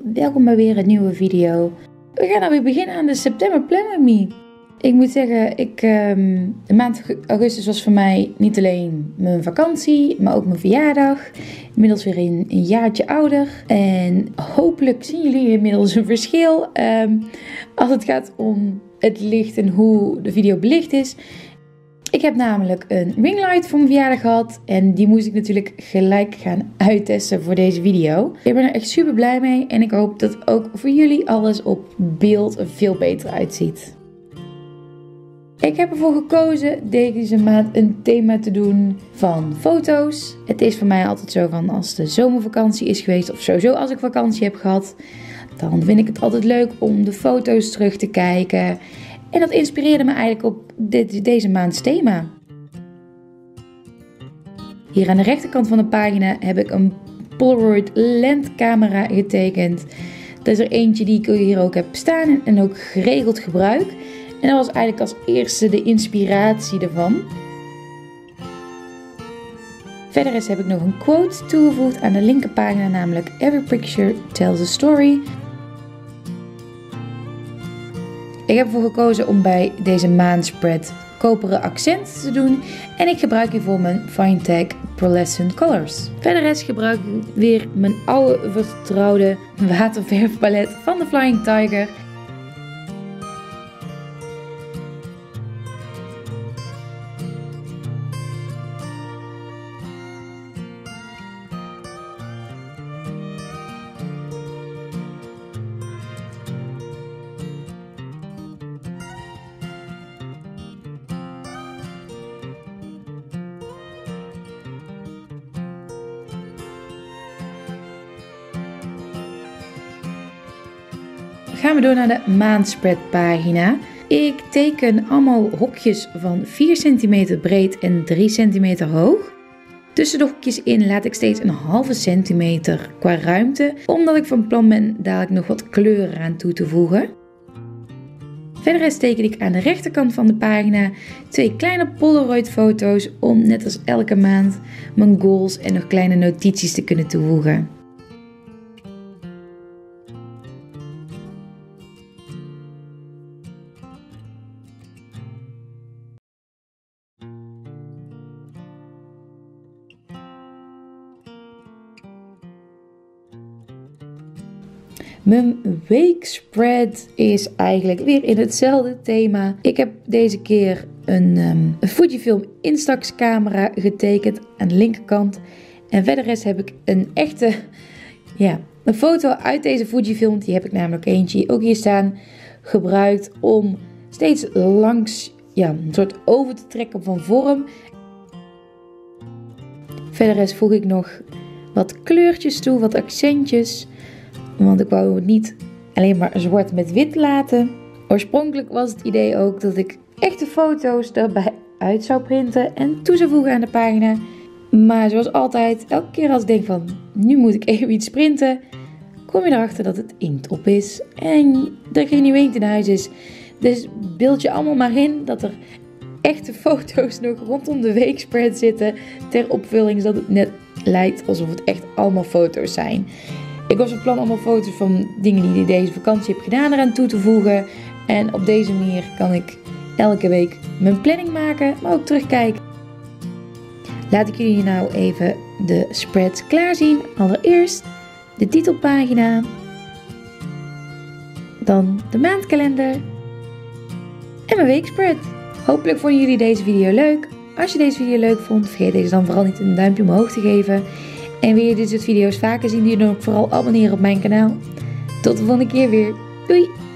welkom bij weer een nieuwe video. We gaan alweer beginnen aan de September Plan With Me. Ik moet zeggen, de maand augustus was voor mij niet alleen mijn vakantie, maar ook mijn verjaardag. Inmiddels weer een jaartje ouder. En hopelijk zien jullie inmiddels een verschil als het gaat om het licht en hoe de video belicht is. Ik heb namelijk een ringlight voor mijn verjaardag gehad en die moest ik natuurlijk gelijk gaan uittesten voor deze video. Ik ben er echt super blij mee en ik hoop dat ook voor jullie alles op beeld er veel beter uitziet. Ik heb ervoor gekozen deze maand een thema te doen van foto's. Het is voor mij altijd zo van als de zomervakantie is geweest of sowieso als ik vakantie heb gehad, dan vind ik het altijd leuk om de foto's terug te kijken. En dat inspireerde me eigenlijk op deze maands thema. Hier aan de rechterkant van de pagina heb ik een Polaroid lenscamera getekend. Dat is er eentje die ik hier ook heb staan en ook geregeld gebruik. En dat was eigenlijk als eerste de inspiratie ervan. Verder heb ik nog een quote toegevoegd aan de linkerpagina, namelijk Every picture tells a story. Ik heb ervoor gekozen om bij deze maanspread koperen accenten te doen. En ik gebruik hiervoor mijn Finetec Pearlescent Colors. Verder gebruik ik weer mijn oude vertrouwde waterverfpalet van de Flying Tiger. Gaan we door naar de maanspread pagina. Ik teken allemaal hokjes van 4 cm breed en 3 cm hoog. Tussen de hokjes in laat ik steeds een halve centimeter qua ruimte, omdat ik van plan ben dadelijk nog wat kleuren aan toe te voegen. Verder teken ik aan de rechterkant van de pagina 2 kleine Polaroid foto's om net als elke maand mijn goals en nog kleine notities te kunnen toevoegen. Mijn weekspread is eigenlijk weer in hetzelfde thema. Ik heb deze keer een Fujifilm Instax camera getekend aan de linkerkant. En verder heb ik een echte, een foto uit deze Fujifilm. Die heb ik namelijk eentje ook hier staan gebruikt om steeds langs een soort over te trekken van vorm. Verder voeg ik nog wat kleurtjes toe, wat accentjes. Want ik wou het niet alleen maar zwart met wit laten. Oorspronkelijk was het idee ook dat ik echte foto's erbij uit zou printen en toe zou voegen aan de pagina. Maar zoals altijd, elke keer als ik denk van nu moet ik even iets printen, kom je erachter dat het inkt op is en er geen nieuw inkt in huis is. Dus beeld je allemaal maar in dat er echte foto's nog rondom de weekspread zitten ter opvulling, zodat het net lijkt alsof het echt allemaal foto's zijn. Ik was van plan allemaal foto's van dingen die ik deze vakantie heb gedaan eraan toe te voegen. En op deze manier kan ik elke week mijn planning maken, maar ook terugkijken. Laat ik jullie nou even de spreads klaarzien. Allereerst de titelpagina. Dan de maandkalender. En mijn weekspread. Hopelijk vonden jullie deze video leuk. Als je deze video leuk vond, vergeet deze dan vooral niet een duimpje omhoog te geven. En wil je dit soort video's vaker zien, doe je dan ook vooral abonneren op mijn kanaal. Tot de volgende keer weer. Doei!